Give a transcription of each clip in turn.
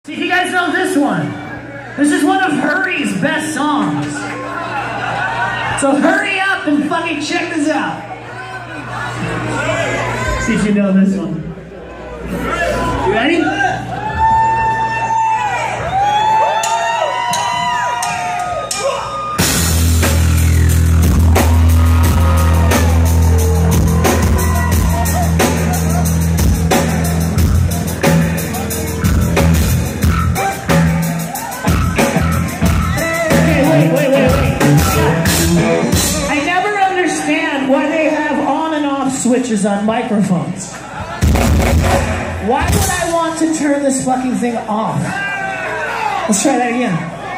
See if you guys know this one. This is one of Hurry's best songs. So hurry up and fucking check this out. See if you know this one. You ready? I never understand why they have on and off switches on microphones. Why would I want to turn this fucking thing off? Let's try that again.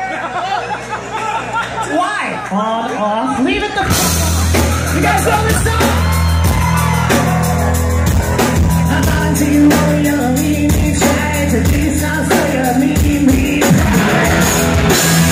Why? On, off. Leave it the fuck on. You guys know this song? I'm on to you, oh, you leave me trying to do something, so you leave me crying.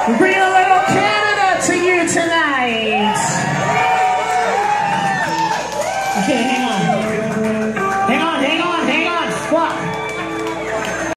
We bring